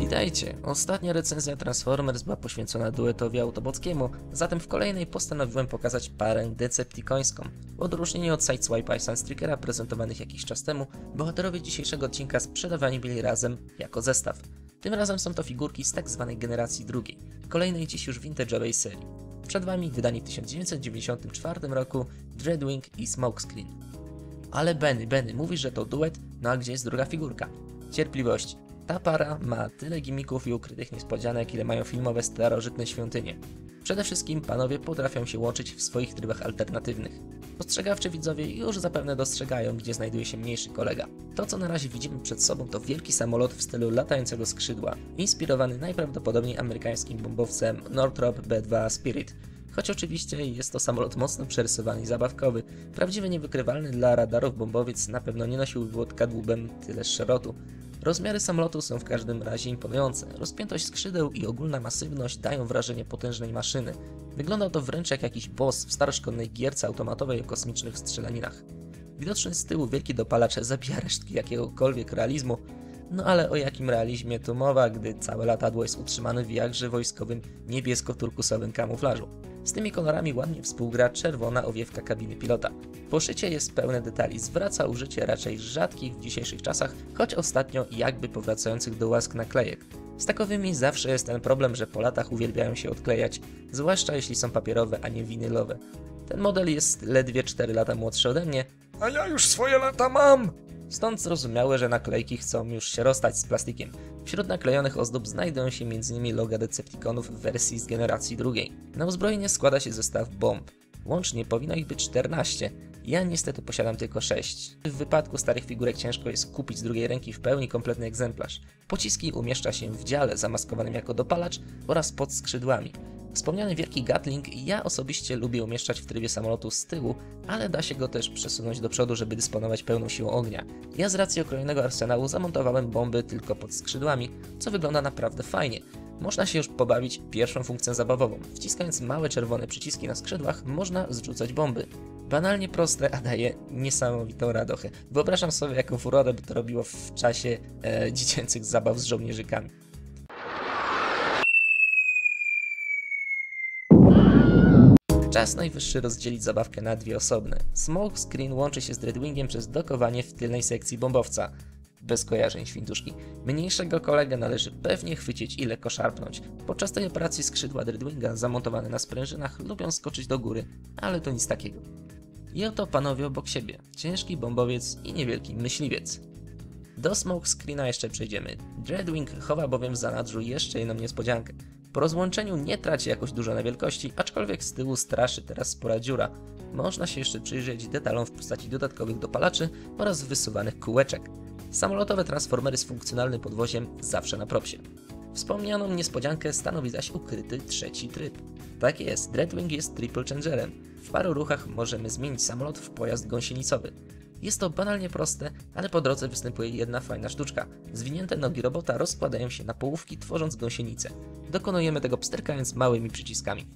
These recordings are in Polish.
Witajcie! Ostatnia recenzja Transformers była poświęcona duetowi autobockiemu, zatem w kolejnej postanowiłem pokazać parę decepticońską. W odróżnieniu od Sideswipe'a i Sunstreakera prezentowanych jakiś czas temu, bohaterowie dzisiejszego odcinka sprzedawani byli razem jako zestaw. Tym razem są to figurki z tak zwanej generacji drugiej, kolejnej dziś już vintage'owej serii. Przed wami wydani w 1994 roku Dreadwing i Smokescreen. Ale Benny, mówisz, że to duet? No a gdzie jest druga figurka? Cierpliwości. Ta para ma tyle gimmików i ukrytych niespodzianek, ile mają filmowe starożytne świątynie. Przede wszystkim panowie potrafią się łączyć w swoich trybach alternatywnych. Spostrzegawczy widzowie już zapewne dostrzegają, gdzie znajduje się mniejszy kolega. To, co na razie widzimy przed sobą, to wielki samolot w stylu latającego skrzydła, inspirowany najprawdopodobniej amerykańskim bombowcem Northrop B-2 Spirit. Choć oczywiście jest to samolot mocno przerysowany i zabawkowy, prawdziwie niewykrywalny dla radarów bombowiec na pewno nie nosiłby pod kadłubem tyle szerotu. Rozmiary samolotu są w każdym razie imponujące, rozpiętość skrzydeł i ogólna masywność dają wrażenie potężnej maszyny. Wygląda to wręcz jak jakiś boss w staroszkolnej gierce automatowej o kosmicznych strzelaninach. Widoczny z tyłu wielki dopalacz zabija resztki jakiegokolwiek realizmu, no ale o jakim realizmie tu mowa, gdy całe latadło jest utrzymane w jakże wojskowym niebiesko-turkusowym kamuflażu. Z tymi kolorami ładnie współgra czerwona owiewka kabiny pilota. Poszycie jest pełne detali, zwraca użycie raczej rzadkich w dzisiejszych czasach, choć ostatnio jakby powracających do łask naklejek. Z takowymi zawsze jest ten problem, że po latach uwielbiają się odklejać, zwłaszcza jeśli są papierowe, a nie winylowe. Ten model jest ledwie 4 lata młodszy ode mnie, A ja już swoje lata mam! Stąd zrozumiałe, że naklejki chcą już się rozstać z plastikiem. Wśród naklejonych ozdób znajdują się m.in. loga Decepticonów w wersji z generacji drugiej. Na uzbrojenie składa się zestaw bomb. Łącznie powinno ich być 14. Ja niestety posiadam tylko 6. W wypadku starych figurek ciężko jest kupić z drugiej ręki w pełni kompletny egzemplarz. Pociski umieszcza się w dziale zamaskowanym jako dopalacz oraz pod skrzydłami. Wspomniany wielki Gatling ja osobiście lubię umieszczać w trybie samolotu z tyłu, ale da się go też przesunąć do przodu, żeby dysponować pełną siłą ognia. Ja z racji okrojonego arsenału zamontowałem bomby tylko pod skrzydłami, co wygląda naprawdę fajnie. Można się już pobawić pierwszą funkcją zabawową. Wciskając małe czerwone przyciski na skrzydłach można zrzucać bomby. Banalnie proste, a daje niesamowitą radochę. Wyobrażam sobie, jaką furorę by to robiło w czasie dziecięcych zabaw z żołnierzykami. Czas najwyższy rozdzielić zabawkę na dwie osobne. Smokescreen łączy się z Dreadwingiem przez dokowanie w tylnej sekcji bombowca. Bez kojarzeń, świntuszki. Mniejszego kolegę należy pewnie chwycić i lekko szarpnąć. Podczas tej operacji skrzydła Dreadwinga zamontowane na sprężynach lubią skoczyć do góry, ale to nic takiego. I oto panowie obok siebie. Ciężki bombowiec i niewielki myśliwiec. Do Smokescreena jeszcze przejdziemy. Dreadwing chowa bowiem w zanadrzu jeszcze jedną niespodziankę. Po rozłączeniu nie traci jakoś dużo na wielkości, aczkolwiek z tyłu straszy teraz spora dziura. Można się jeszcze przyjrzeć detalom w postaci dodatkowych dopalaczy oraz wysuwanych kółeczek. Samolotowe transformery z funkcjonalnym podwoziem zawsze na propsie. Wspomnianą niespodziankę stanowi zaś ukryty trzeci tryb. Tak jest, Dreadwing jest triple changerem. W paru ruchach możemy zmienić samolot w pojazd gąsienicowy. Jest to banalnie proste, ale po drodze występuje jedna fajna sztuczka. Zwinięte nogi robota rozkładają się na połówki, tworząc gąsienicę. Dokonujemy tego pstrykając małymi przyciskami.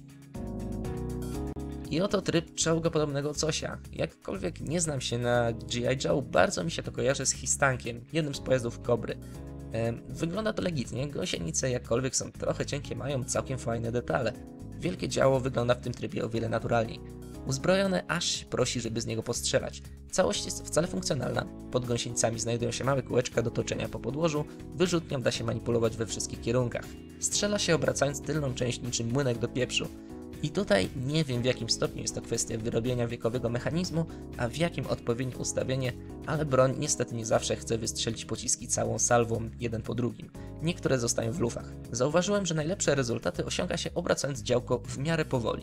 I oto tryb czołgopodobnego cosia. Jakkolwiek nie znam się na G.I. Joe, bardzo mi się to kojarzy z Histankiem, jednym z pojazdów Kobry. Wygląda to legitnie, gąsienice jakkolwiek są trochę cienkie, mają całkiem fajne detale. Wielkie działo wygląda w tym trybie o wiele naturalniej. Uzbrojone aż się prosi, żeby z niego postrzelać. Całość jest wcale funkcjonalna. Pod gąsienicami znajdują się małe kółeczka do toczenia po podłożu, wyrzutnią da się manipulować we wszystkich kierunkach. Strzela się obracając tylną część niczym młynek do pieprzu. I tutaj nie wiem, w jakim stopniu jest to kwestia wyrobienia wiekowego mechanizmu, a w jakim odpowiednie ustawienie, ale broń niestety nie zawsze chce wystrzelić pociski całą salwą, jeden po drugim. Niektóre zostają w lufach. Zauważyłem, że najlepsze rezultaty osiąga się obracając działko w miarę powoli.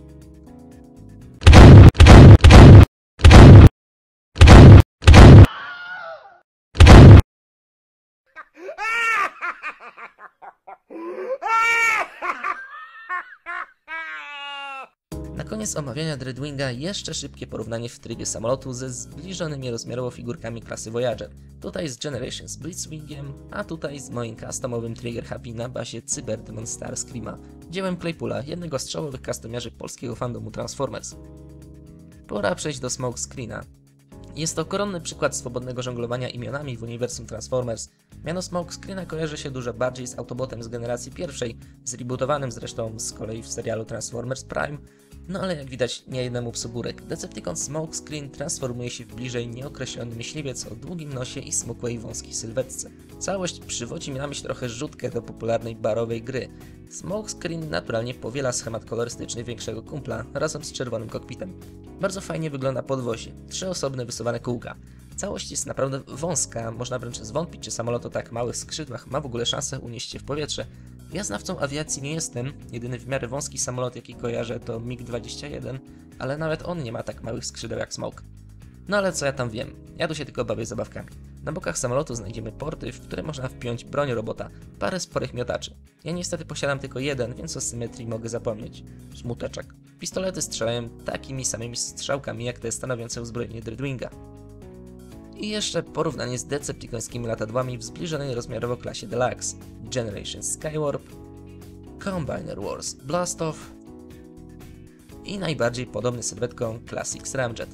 Na koniec omawiania Dreadwinga jeszcze szybkie porównanie w trybie samolotu ze zbliżonymi rozmiarowo figurkami klasy Voyager. Tutaj z Generations Blitzwingiem, a tutaj z moim customowym Trigger Happy na bazie Cyberdemon Starscreama, dziełem Claypoola, jednego z czołowych customiarzy polskiego fandomu Transformers. Pora przejść do Smokescreena. Jest to koronny przykład swobodnego żonglowania imionami w uniwersum Transformers. Miano Smokescreena kojarzy się dużo bardziej z Autobotem z generacji pierwszej, zrebootowanym zresztą z kolei w serialu Transformers Prime, no ale jak widać nie jednemu psu górek. Decepticon Smokescreen transformuje się w bliżej nieokreślony myśliwiec o długim nosie i smukłej wąskiej sylwetce. Całość przywodzi mi na myśl trochę rzutkę do popularnej barowej gry. Smokescreen naturalnie powiela schemat kolorystyczny większego kumpla razem z czerwonym kokpitem. Bardzo fajnie wygląda podwozie, 3 osobne wysuwane kółka. Całość jest naprawdę wąska, można wręcz zwątpić, czy samolot o tak małych skrzydłach ma w ogóle szansę unieść się w powietrze. Ja znawcą awiacji nie jestem, jedyny w miarę wąski samolot jaki kojarzę to MiG-21, ale nawet on nie ma tak małych skrzydeł jak Smoke. No ale co ja tam wiem, ja tu się tylko bawię zabawkami. Na bokach samolotu znajdziemy porty, w które można wpiąć broń robota, parę sporych miotaczy. Ja niestety posiadam tylko jeden, więc o symetrii mogę zapomnieć. Smuteczek. Pistolety strzelają takimi samymi strzałkami jak te stanowiące uzbrojenie Dreadwinga. I jeszcze porównanie z decepticońskimi latadłami w zbliżonej rozmiarowo klasie Deluxe, Generation Skywarp, Combiner Wars Blastoff i najbardziej podobny sylwetką Classic Ramjet.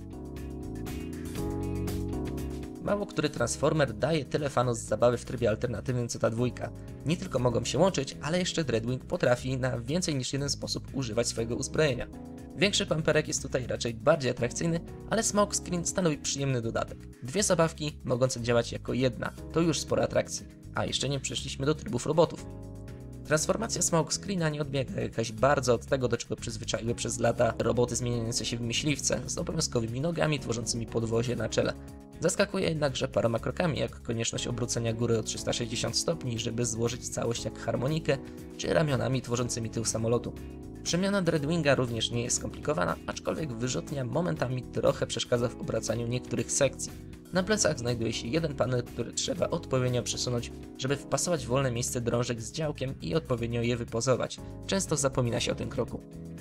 Mało który Transformer daje tyle fanów z zabawy w trybie alternatywnym co ta dwójka. Nie tylko mogą się łączyć, ale jeszcze Dreadwing potrafi na więcej niż jeden sposób używać swojego uzbrojenia. Większy pamperek jest tutaj raczej bardziej atrakcyjny, ale Smokescreen stanowi przyjemny dodatek. 2 zabawki mogące działać jako jedna, to już spora atrakcji, a jeszcze nie przeszliśmy do trybów robotów. Transformacja Smokescreena nie odbiega jakaś bardzo od tego, do czego przyzwyczaiły przez lata roboty zmieniające się w myśliwce z obowiązkowymi nogami tworzącymi podwozie na czele. Zaskakuje jednakże paroma krokami, jak konieczność obrócenia góry o 360 stopni, żeby złożyć całość jak harmonikę, czy ramionami tworzącymi tył samolotu. Przemiana Dreadwinga również nie jest skomplikowana, aczkolwiek wyrzutnia momentami trochę przeszkadza w obracaniu niektórych sekcji. Na plecach znajduje się jeden panel, który trzeba odpowiednio przesunąć, żeby wpasować w wolne miejsce drążek z działkiem i odpowiednio je wypozować. Często zapomina się o tym kroku.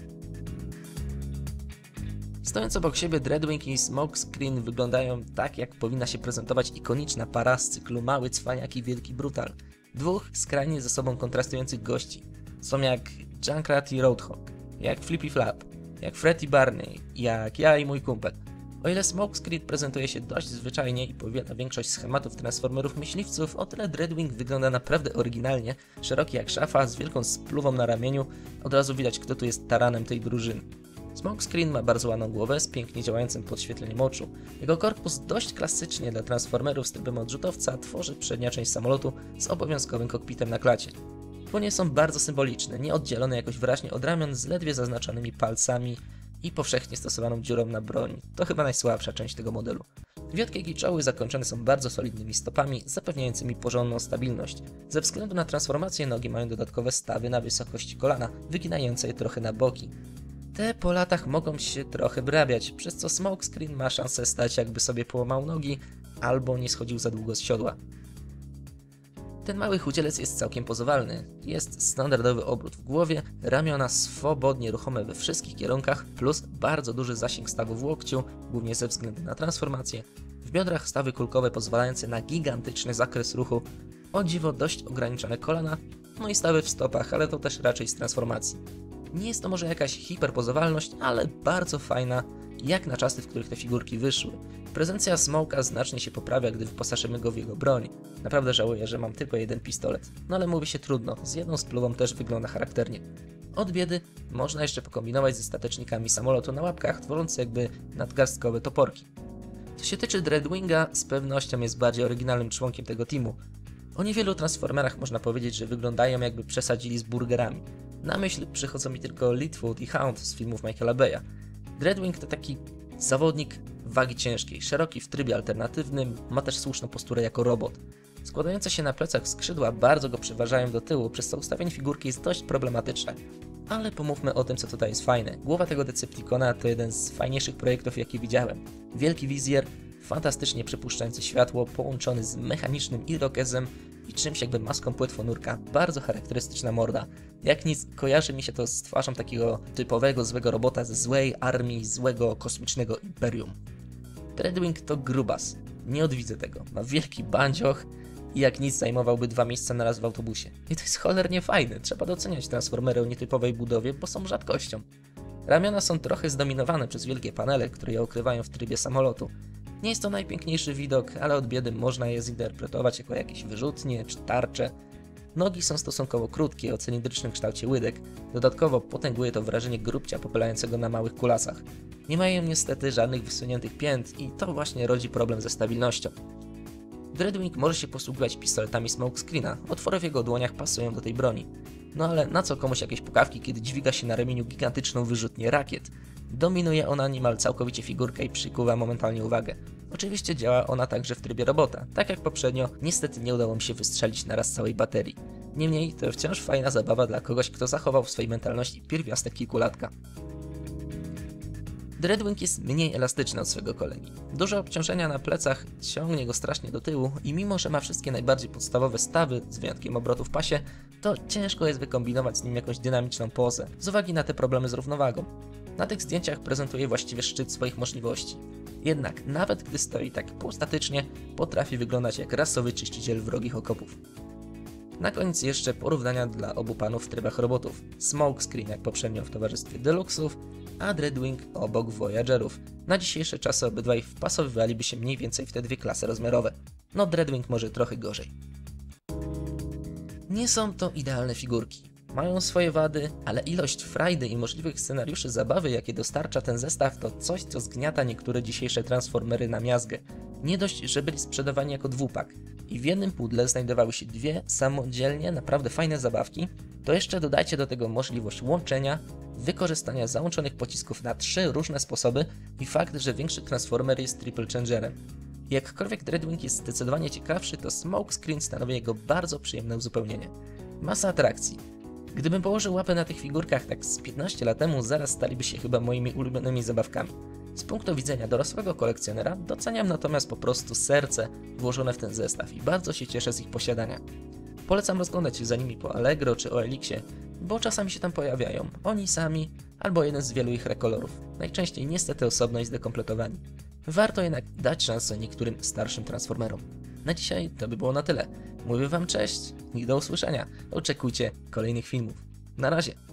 Stojąc obok siebie, Dreadwing i Smokescreen wyglądają tak, jak powinna się prezentować ikoniczna para z cyklu Mały Cwaniak i Wielki Brutal. 2 skrajnie ze sobą kontrastujących gości. Są jak Junkrat i Roadhog, jak Flippy Flap, jak Fred i Barney, jak ja i mój kumpel. O ile Smokescreen prezentuje się dość zwyczajnie i powiela większość schematów Transformerów myśliwców, o tyle Dreadwing wygląda naprawdę oryginalnie, szeroki jak szafa, z wielką spluwą na ramieniu, od razu widać kto tu jest taranem tej drużyny. Smokescreen ma bardzo ładną głowę z pięknie działającym podświetleniem oczu. Jego korpus dość klasycznie dla Transformerów z trybem odrzutowca tworzy przednia część samolotu z obowiązkowym kokpitem na klacie. Dłonie są bardzo symboliczne, nie oddzielone jakoś wyraźnie od ramion z ledwie zaznaczonymi palcami i powszechnie stosowaną dziurą na broń. To chyba najsłabsza część tego modelu. Wiotkie giczoły zakończone są bardzo solidnymi stopami, zapewniającymi porządną stabilność. Ze względu na transformację nogi mają dodatkowe stawy na wysokości kolana, wyginające je trochę na boki. Te po latach mogą się trochę brabiać, przez co Smokescreen ma szansę stać jakby sobie połamał nogi albo nie schodził za długo z siodła. Ten mały chudzielec jest całkiem pozowalny. Jest standardowy obrót w głowie, ramiona swobodnie ruchome we wszystkich kierunkach, plus bardzo duży zasięg stawu w łokciu, głównie ze względu na transformację. W biodrach stawy kulkowe pozwalające na gigantyczny zakres ruchu, o dziwo dość ograniczone kolana, no i stawy w stopach, ale to też raczej z transformacji. Nie jest to może jakaś hiperpozowalność, ale bardzo fajna, jak na czasy, w których te figurki wyszły. Prezencja Smoka znacznie się poprawia, gdy wyposażymy go w jego broń. Naprawdę żałuję, że mam tylko jeden pistolet. No ale mówi się trudno, z jedną spluwą też wygląda charakternie. Od biedy można jeszcze pokombinować ze statecznikami samolotu na łapkach, tworząc jakby nadgarstkowe toporki. Co się tyczy Dreadwinga, z pewnością jest bardziej oryginalnym członkiem tego teamu. O niewielu Transformerach można powiedzieć, że wyglądają jakby przesadzili z burgerami. Na myśl przychodzą mi tylko Litwood i Hound z filmów Michaela Bay'a. Dreadwing to taki zawodnik wagi ciężkiej, szeroki w trybie alternatywnym, ma też słuszną posturę jako robot. Składające się na plecach skrzydła bardzo go przeważają do tyłu, przez co ustawienie figurki jest dość problematyczne. Ale pomówmy o tym, co tutaj jest fajne. Głowa tego Decepticona to jeden z fajniejszych projektów, jakie widziałem. Wielki wizjer, fantastycznie przepuszczający światło, połączony z mechanicznym irokezem i czymś jakby maską płetwonurka. Bardzo charakterystyczna morda. Jak nic, kojarzy mi się to z twarzą takiego typowego złego robota ze złej armii, złego kosmicznego imperium. Dreadwing to grubas. Nie odwidzę tego. Ma wielki bandzioch i jak nic zajmowałby 2 miejsca naraz w autobusie. I to jest cholernie fajne. Trzeba doceniać Transformery o nietypowej budowie, bo są rzadkością. Ramiona są trochę zdominowane przez wielkie panele, które je okrywają w trybie samolotu. Nie jest to najpiękniejszy widok, ale od biedy można je zinterpretować jako jakieś wyrzutnie czy tarcze. Nogi są stosunkowo krótkie o cylindrycznym kształcie łydek, dodatkowo potęguje to wrażenie grubcia popylającego na małych kulasach. Nie mają niestety żadnych wysuniętych pięt i to właśnie rodzi problem ze stabilnością. Dreadwing może się posługiwać pistoletami smokescreena, otwory w jego dłoniach pasują do tej broni. No ale na co komuś jakieś pukawki, kiedy dźwiga się na ramieniu gigantyczną wyrzutnię rakiet? Dominuje ona niemal całkowicie figurkę i przykuwa momentalnie uwagę. Oczywiście działa ona także w trybie robota, tak jak poprzednio, niestety nie udało mi się wystrzelić naraz całej baterii. Niemniej to wciąż fajna zabawa dla kogoś, kto zachował w swojej mentalności pierwiastek kilkulatka. Dreadwing jest mniej elastyczny od swego kolegi. Duże obciążenia na plecach ciągnie go strasznie do tyłu i mimo, że ma wszystkie najbardziej podstawowe stawy, z wyjątkiem obrotu w pasie, to ciężko jest wykombinować z nim jakąś dynamiczną pozę, z uwagi na te problemy z równowagą. Na tych zdjęciach prezentuje właściwie szczyt swoich możliwości. Jednak nawet gdy stoi tak półstatycznie, potrafi wyglądać jak rasowy czyściciel wrogich okopów. Na koniec jeszcze porównania dla obu panów w trybach robotów. Smokescreen jak poprzednio w towarzystwie Deluxów, a Dreadwing obok Voyagerów. Na dzisiejsze czasy obydwaj wpasowywaliby się mniej więcej w te dwie klasy rozmiarowe. No Dreadwing może trochę gorzej. Nie są to idealne figurki. Mają swoje wady, ale ilość frajdy i możliwych scenariuszy zabawy, jakie dostarcza ten zestaw, to coś, co zgniata niektóre dzisiejsze Transformery na miazgę. Nie dość, że byli sprzedawani jako dwupak i w jednym pudle znajdowały się dwie samodzielnie naprawdę fajne zabawki, to jeszcze dodajcie do tego możliwość łączenia, wykorzystania załączonych pocisków na 3 różne sposoby i fakt, że większy Transformer jest triple changerem. Jakkolwiek Dreadwing jest zdecydowanie ciekawszy, to Smokescreen stanowi jego bardzo przyjemne uzupełnienie. Masa atrakcji. Gdybym położył łapę na tych figurkach tak z 15 lat temu, zaraz staliby się chyba moimi ulubionymi zabawkami. Z punktu widzenia dorosłego kolekcjonera doceniam natomiast po prostu serce włożone w ten zestaw i bardzo się cieszę z ich posiadania. Polecam rozglądać się za nimi po Allegro czy OLX-ie, bo czasami się tam pojawiają, oni sami albo jeden z wielu ich rekolorów, najczęściej niestety osobno i zdekompletowani. Warto jednak dać szansę niektórym starszym Transformerom. Na dzisiaj to by było na tyle. Mówię wam cześć i do usłyszenia. Oczekujcie kolejnych filmów. Na razie.